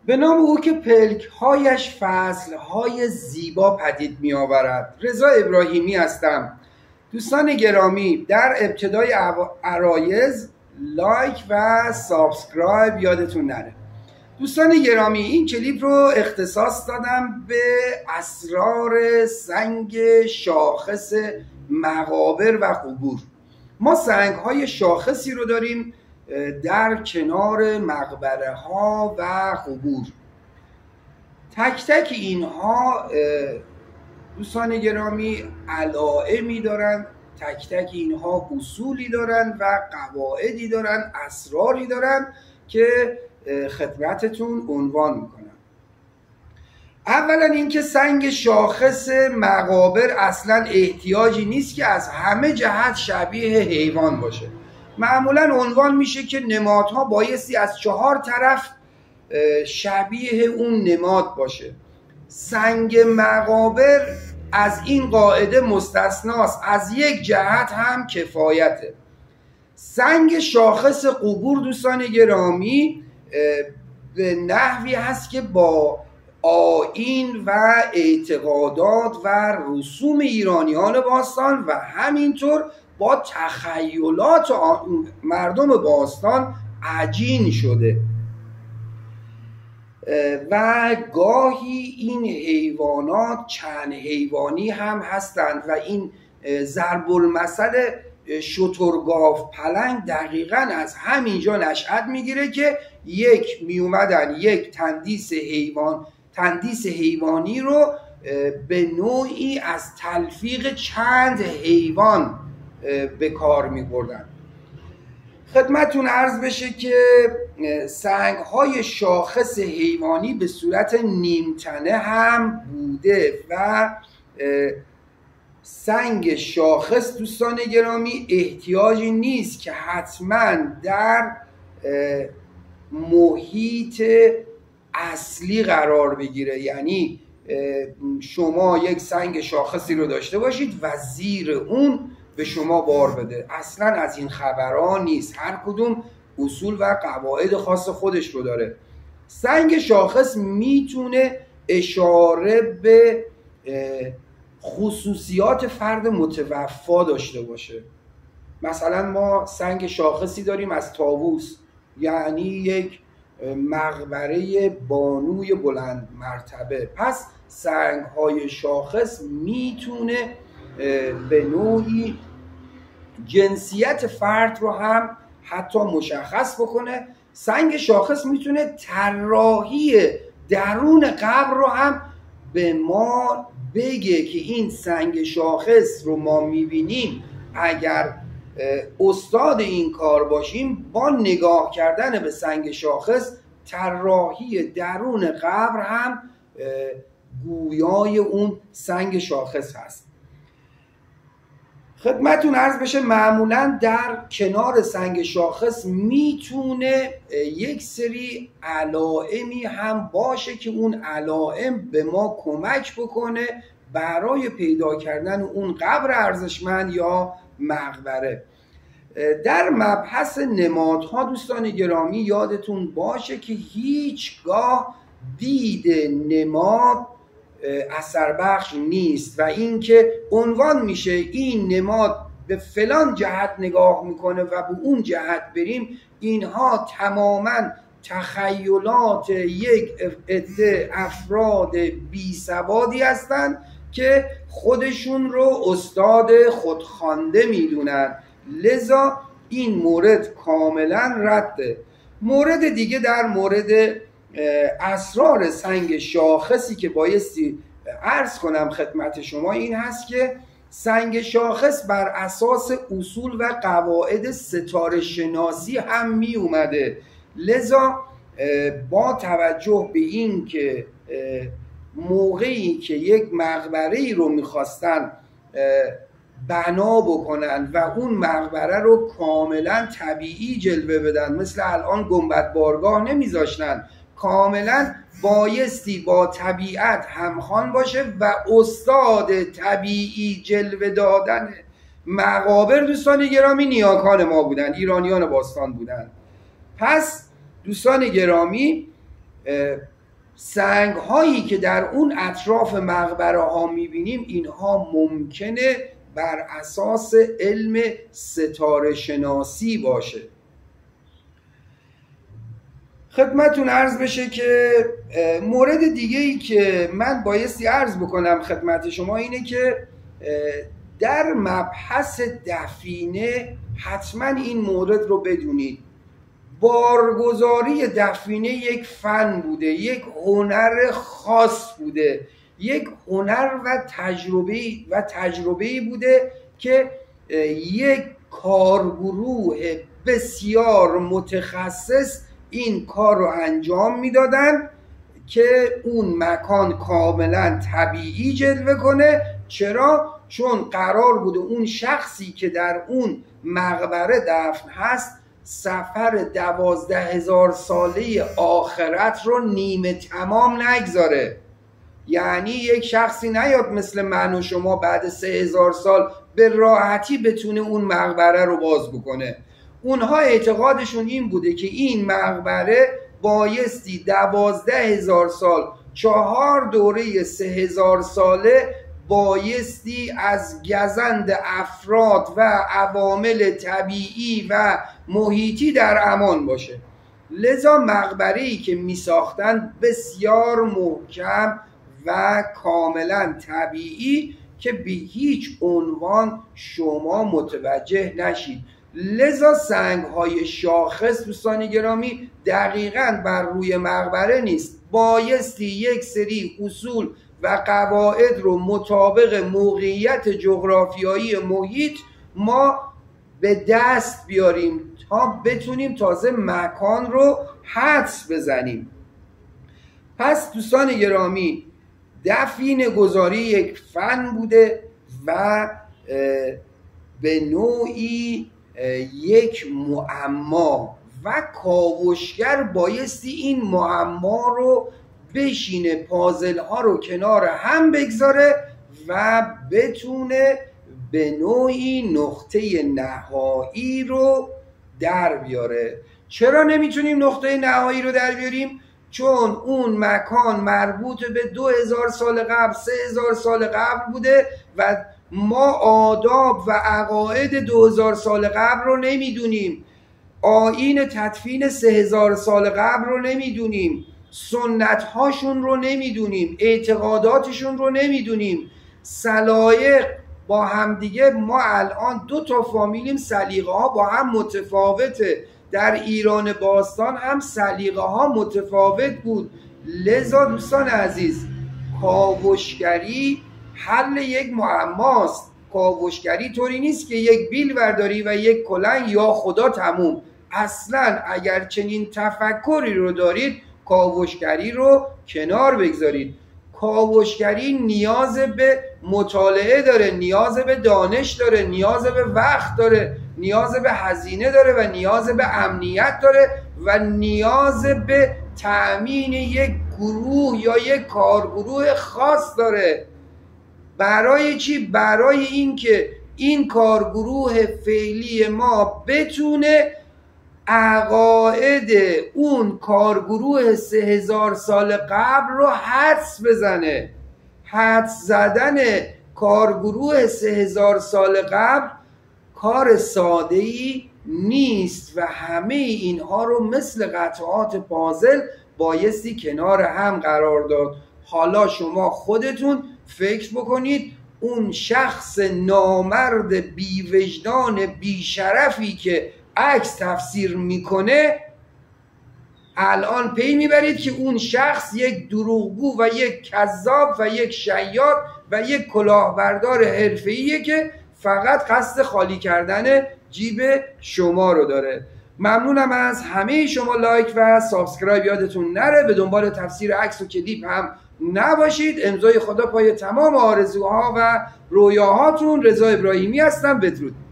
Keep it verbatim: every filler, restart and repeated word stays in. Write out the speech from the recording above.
به نام او که پلک‌هایش فصل‌های زیبا پدید می‌آورد. رضا ابراهیمی هستم. دوستان گرامی، در ابتدای عرایض لایک و سابسکرایب یادتون نره. دوستان گرامی، این کلیپ رو اختصاص دادم به اسرار سنگ شاخص مقابر و قبور. ما سنگ‌های شاخصی رو داریم در کنار مقبره ها و قبور. تک تک اینها دوستان گرامی علائمی دارن، تک تک اینها اصولی دارن و قواعدی دارن، اسراری دارن که خدمتتون عنوان میکنم. اولا اینکه سنگ شاخص مقابر اصلا احتیاجی نیست که از همه جهت شبیه حیوان باشه. معمولا عنوان میشه که نمادها بایستی از چهار طرف شبیه اون نماد باشه. سنگ مقابر از این قاعده مستثناست، از یک جهت هم کفایته. سنگ شاخص قبور دوستان گرامی به نحوی هست که با آیین و اعتقادات و رسوم ایرانیان باستان و همینطور با تخیلات مردم باستان عجین شده و گاهی این حیوانات چند حیوانی هم هستند و این ضرب المثل شترگاو پلنگ دقیقاً از همینجا نشأت میگیره که یک می اومدن یک تندیس حیوان تندیس حیوانی رو به نوعی از تلفیق چند حیوان به کار می بردن. خدمتون عرض بشه که سنگ های شاخص حیوانی به صورت نیمتنه هم بوده و سنگ شاخص دوستان گرامی احتیاجی نیست که حتما در محیط اصلی قرار بگیره. یعنی شما یک سنگ شاخصی رو داشته باشید و زیر اون به شما بار بده. اصلا از این خبرها نیست. هر کدوم اصول و قواعد خاص خودش رو داره. سنگ شاخص میتونه اشاره به خصوصیات فرد متوفا داشته باشه. مثلا ما سنگ شاخصی داریم از طاووس، یعنی یک مقبره بانوی بلند مرتبه. پس سنگ های شاخص میتونه به نوعی جنسیت فرد رو هم حتی مشخص بکنه. سنگ شاخص میتونه طراحی درون قبر رو هم به ما بگه که این سنگ شاخص رو ما میبینیم، اگر استاد این کار باشیم با نگاه کردن به سنگ شاخص طراحی درون قبر هم گویای اون سنگ شاخص هست. خدمتون عرض بشه معمولا در کنار سنگ شاخص میتونه یک سری علائمی هم باشه که اون علائم به ما کمک بکنه برای پیدا کردن اون قبر ارزشمند یا مقبره. در مبحث نمادها دوستان گرامی یادتون باشه که هیچگاه دید نماد اثر بخش نیست و اینکه عنوان میشه این نماد به فلان جهت نگاه میکنه و به اون جهت بریم، اینها تماما تخیلات یک عده افراد بی سوادی هستند که خودشون رو استاد خودخوانده میدونن. لذا این مورد کاملا رده. مورد دیگه در مورد اسرار سنگ شاخصی که بایستی عرض کنم خدمت شما این هست که سنگ شاخص بر اساس اصول و قواعد ستاره شناسی هم می اومده. لذا با توجه به این که موقعی که یک مقبره رو میخواستن بنا بکنن و اون مقبره رو کاملا طبیعی جلوه بدن، مثل الان گنبد بارگاه نمیذاشتن، کاملا بایستی با طبیعت همخوان باشه و استاد طبیعی جلوه دادن مقابر دوستان گرامی نیاکان ما بودن، ایرانیان باستان بودن. پس دوستان گرامی سنگ هایی که در اون اطراف مقبره ها میبینیم اینها ممکنه بر اساس علم ستاره شناسی باشه. خدمتون عرض بشه که مورد دیگه ای که من بایستی عرض بکنم خدمت شما اینه که در مبحث دفینه حتما این مورد رو بدونید. بارگذاری دفینه یک فن بوده، یک هنر خاص بوده، یک هنر و تجربه و تجربه بوده که یک کارگروه بسیار متخصص این کار رو انجام میدادن که اون مکان کاملا طبیعی جلوه کنه. چرا؟ چون قرار بوده اون شخصی که در اون مقبره دفن هست سفر دوازده هزار ساله آخرت رو نیمه تمام نگذاره. یعنی یک شخصی نیاد مثل من و شما بعد سه هزار سال به راحتی بتونه اون مقبره رو باز بکنه. اونها اعتقادشون این بوده که این مقبره بایستی دوازده هزار سال، چهار دوره سه هزار ساله بایستی از گزند افراد و عوامل طبیعی و محیطی در امان باشه. لذا مقبره‌ای که می ساختن بسیار محکم و کاملا طبیعی که به هیچ عنوان شما متوجه نشید. لذا سنگ های شاخص دوستان گرامی دقیقاً بر روی مقبره نیست. بایستی یک سری اصول و قواعد رو مطابق موقعیت جغرافیایی محیط ما به دست بیاریم تا بتونیم تازه مکان رو حدس بزنیم. پس دوستان گرامی دفینه گذاری یک فن بوده و به نوعی یک معما و کاوشگر بایستی این معما رو بشینه، پازل ها رو کنار هم بگذاره و بتونه به نوعی نقطه نهایی رو در بیاره. چرا نمیتونیم نقطه نهایی رو در بیاریم؟ چون اون مکان مربوط به دو هزار سال قبل، سه هزار سال قبل بوده و ما آداب و عقاید دو هزار سال قبل رو نمیدونیم، آیین تدفین سه هزار سال قبل رو نمیدونیم، سنت هاشون رو نمیدونیم، اعتقاداتشون رو نمیدونیم، سلایق با همدیگه. ما الان دو تا فامیلیم، سلیقه ها با هم متفاوته. در ایران باستان هم سلیقه ها متفاوت بود. لذا دوستان عزیز کاوشگری حل یک معماست. کاوشگری طوری نیست که یک بیل برداری و یک کلنگ یا خدا تموم. اصلا اگر چنین تفکری رو دارید کاوشگری رو کنار بگذارید. کاوشگری نیاز به مطالعه داره، نیاز به دانش داره، نیاز به وقت داره، نیاز به هزینه داره و نیاز به امنیت داره و نیاز به تأمین یک گروه یا یک کارگروه خاص داره. برای چی؟ برای اینکه این کارگروه فعلی ما بتونه عقاید اون کارگروه سه هزار سال قبل رو حدس بزنه. حدس زدن کارگروه سه هزار سال قبل کار ساده‌ای نیست و همه اینها رو مثل قطعات پازل بایستی کنار هم قرار داد. حالا شما خودتون فکر بکنید اون شخص نامرد بیوجدان بیشرفی که عکس تفسیر میکنه الان پی میبرید که اون شخص یک دروغگو و یک کذاب و یک شیاد و یک کلاهبردار حرفه‌ایه که فقط قصد خالی کردن جیب شما رو داره. ممنونم از همه شما. لایک و سابسکرایب یادتون نره. به دنبال تفسیر عکس و کلیپ هم نباشید. امضای خدا پای تمام آرزوها و رویاهاتون. رضا ابراهیمی هستم. بدرود.